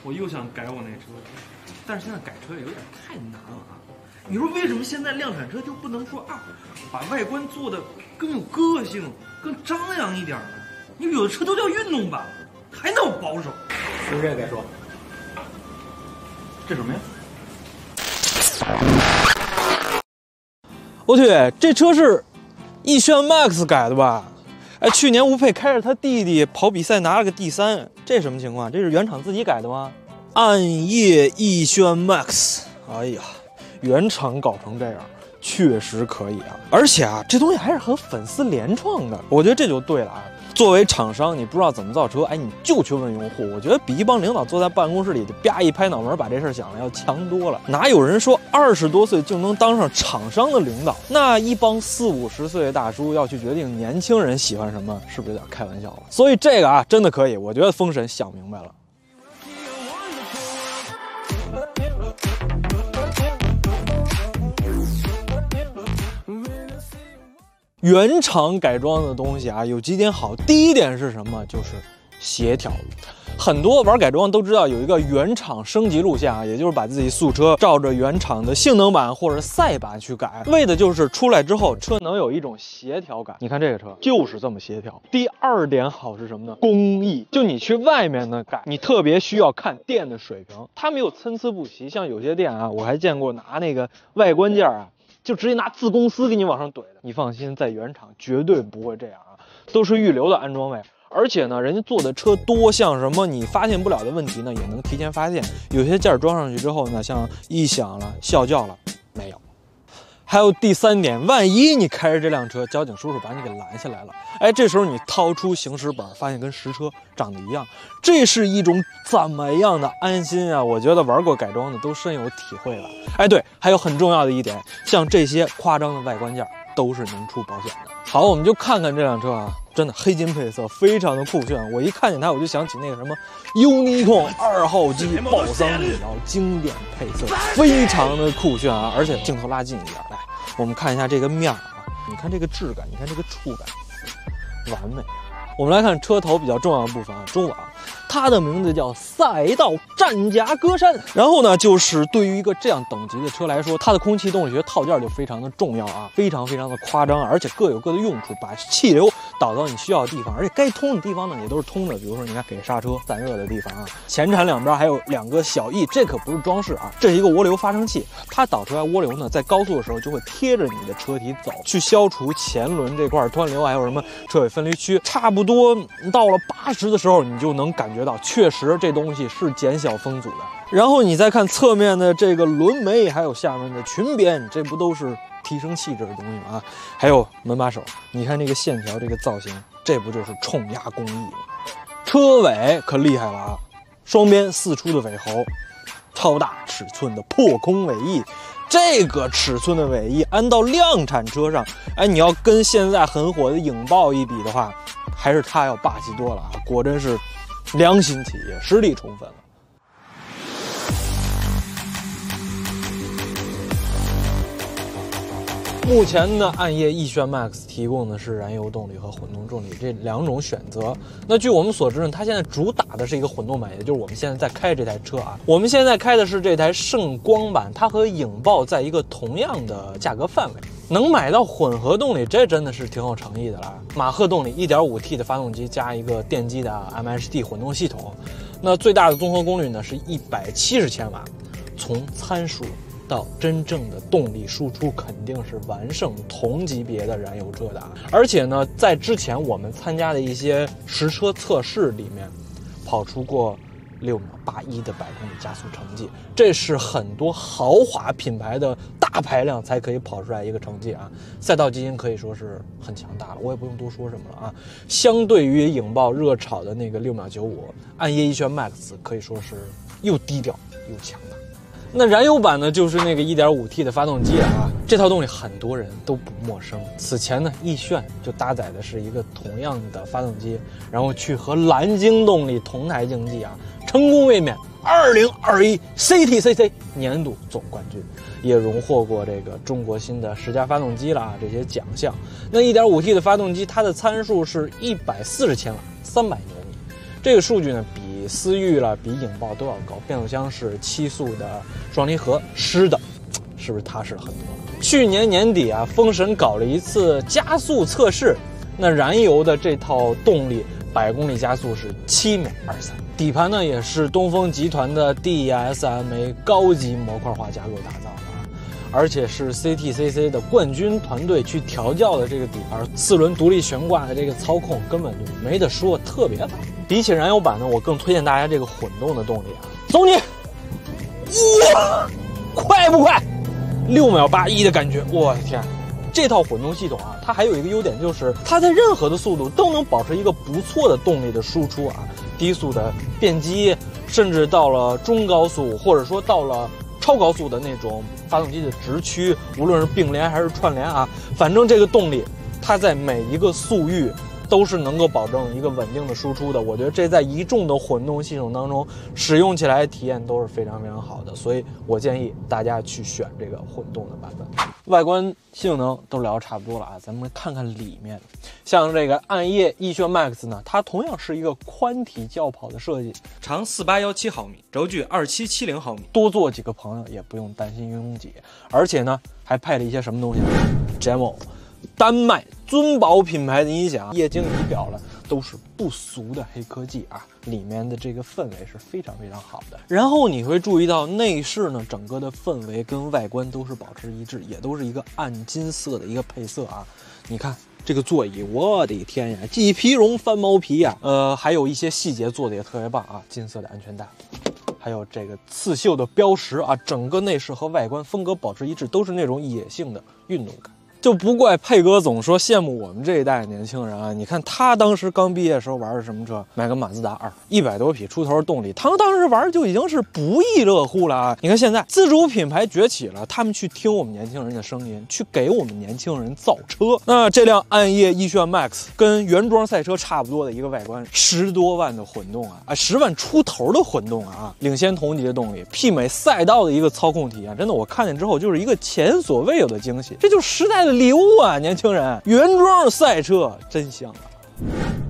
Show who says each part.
Speaker 1: 我又想改我那车，但是现在改车也有点太难了啊。你说为什么现在量产车就不能说啊，把外观做的更有个性、更张扬一点呢？你有的车都叫运动版，还那么保守。
Speaker 2: 不是这个该说，这什么呀？
Speaker 1: 我去，这车是逸轩 MAX 改的吧？哎，去年吴佩开着他弟弟跑比赛拿了个第3，这什么情况？这是原厂自己改的吗？暗夜逸轩 MAX， 哎呀，原厂搞成这样，确实可以啊！而且啊，这东西还是和粉丝联创的，我觉得这就对了啊。作为厂商，你不知道怎么造车，哎，你就去问用户。我觉得比一帮领导坐在办公室里啪一拍脑门把这事想了要强多了。哪有人说20多岁就能当上厂商的领导？那一帮40、50岁的大叔要去决定年轻人喜欢什么，是不是有点开玩笑了？所以这个啊，真的可以，我觉得封神想明白了。原厂改装的东西啊，有几点好。第一点是什么？就是协调。很多玩改装都知道有一个原厂升级路线啊，也就是把自己素车照着原厂的性能版或者赛版去改，为的就是出来之后车能有一种协调感。你看这个车就是这么协调。第二点好是什么呢？工艺。就你去外面的改，你特别需要看店的水平，它没有参差不齐。像有些店啊，我还见过拿那个外观件啊，就直接拿自公司给你往上怼的。你放心，在原厂绝对不会这样啊，都是预留的安装位。而且呢，人家做的车多，像什么你发现不了的问题呢，也能提前发现。有些件装上去之后呢，像异响了、啸叫了，没有。还有第3点，万一你开着这辆车，交警叔叔把你给拦下来了，哎，这时候你掏出行驶本，发现跟实车长得一样，这是一种怎么样的安心啊？我觉得玩过改装的都深有体会了。哎，对，还有很重要的一点，像这些夸张的外观件都是能出保险的。好，我们就看看这辆车啊，真的黑金配色，非常的酷炫。我一看见它，我就想起那个什么 Unicorn 2号机暴桑米聊经典配色，非常的酷炫啊！而且镜头拉近一点，来，我们看一下这个面啊，你看这个质感，你看这个触感，完美。我们来看车头比较重要的部分啊，中网，它的名字叫赛道战甲歌山。然后呢，就是对于一个这样等级的车来说，它的空气动力学套件就非常的重要啊，非常的夸张，而且各有各的用处，把气流导到你需要的地方，而且该通的地方呢也都是通的。比如说，你看给刹车散热的地方啊，前铲两边还有2个小翼，这可不是装饰啊，这是一个涡流发生器，它导出来涡流呢，在高速的时候就会贴着你的车体走，去消除前轮这块湍流，还有什么车尾分离区，差不多到了80的时候，你就能感觉到，确实这东西是减小风阻的。然后你再看侧面的这个轮眉，还有下面的裙边，这不都是提升气质的东西吗？还有门把手，你看这个线条，这个造型，这不就是冲压工艺吗？车尾可厉害了啊，双边4出的尾喉，超大尺寸的破空尾翼。这个尺寸的尾翼安到量产车上，哎，你要跟现在很火的影豹一比的话，还是它要霸气多了啊！果真是良心企业，实力充分了。目前的暗夜逸轩 MAX 提供的是燃油动力和混动动力这2种选择。那据我们所知呢，它现在主打的是一个混动版，也就是我们现在在开这台车啊。我们现在开的是这台圣光版，它和影豹在一个同样的价格范围，能买到混合动力，这真的是挺有诚意的了。马赫动力 1.5T 的发动机加一个电机的 MHD 混动系统，那最大的综合功率呢是170千瓦，从参数到真正的动力输出肯定是完胜同级别的燃油车的。而且呢，在之前我们参加的一些实车测试里面，跑出过6秒81的100公里加速成绩，这是很多豪华品牌的大排量才可以跑出来一个成绩啊！赛道基因可以说是很强大了，我也不用多说什么了啊。相对于影豹热炒的那个6秒95，暗夜逸轩 MAX 可以说是又低调又强大。那燃油版呢，就是那个 1.5T 的发动机啊，这套动力很多人都不陌生。此前呢，逸炫就搭载的是一个同样的发动机，然后去和蓝鲸动力同台竞技啊，成功卫冕2021 CTCC 年度总冠军，也荣获过这个中国新的10佳发动机啦这些奖项。那 1.5T 的发动机，它的参数是140千瓦，300牛米。 这个数据呢比思域了、比影豹都要高。变速箱是7速的双离合，湿的，是不是踏实了很多？去年年底啊，风神搞了一次加速测试，那燃油的这套动力100公里加速是7秒23。底盘呢也是东风集团的 DSMA 高级模块化架构打造的啊，而且是 CTCC 的冠军团队去调教的这个底盘，4轮独立悬挂的这个操控根本就没得说，特别棒。比起燃油版呢，我更推荐大家这个混动的动力啊。走你，哇，快不快？6秒81的感觉，我的天！这套混动系统啊，它还有一个优点，就是它在任何的速度都能保持一个不错的动力的输出啊。低速的变激，甚至到了中高速，或者说到了超高速的那种发动机的直驱，无论是并联还是串联啊，反正这个动力它在每一个速域都是能够保证一个稳定的输出的。我觉得这在一众的混动系统当中使用起来体验都是非常非常好的，所以我建议大家去选这个混动的版本。外观性能都聊差不多了啊，咱们看看里面。像这个暗夜奕炫 Max 呢，它同样是一个宽体轿跑的设计，长4817毫米，轴距2770毫米，多坐几个朋友也不用担心拥挤。而且呢，还配了一些什么东西啊 ？JAMO， 丹麦尊宝品牌的音响，液晶仪表了，都是不俗的黑科技啊。里面的这个氛围是非常非常好的。然后你会注意到内饰呢，整个的氛围跟外观都是保持一致，也都是一个暗金色的一个配色啊。你看这个座椅，我的天呀，麂皮绒翻毛皮呀，还有一些细节做的也特别棒啊，金色的安全带，还有这个刺绣的标识啊，整个内饰和外观风格保持一致，都是那种野性的运动感。就不怪佩哥总说羡慕我们这一代年轻人啊！你看他当时刚毕业的时候玩的什么车？买个马自达2，100多匹出头的动力，他当时玩就已经是不亦乐乎了啊！你看现在自主品牌崛起了，他们去听我们年轻人的声音，去给我们年轻人造车。那这辆暗夜奕炫 Max 跟原装赛车差不多的一个外观，10多万的混动啊，10万出头的混动啊，领先同级的动力，媲美赛道的一个操控体验，真的我看见之后就是一个前所未有的惊喜，这就是时代的礼物啊，年轻人！原装赛车真香啊！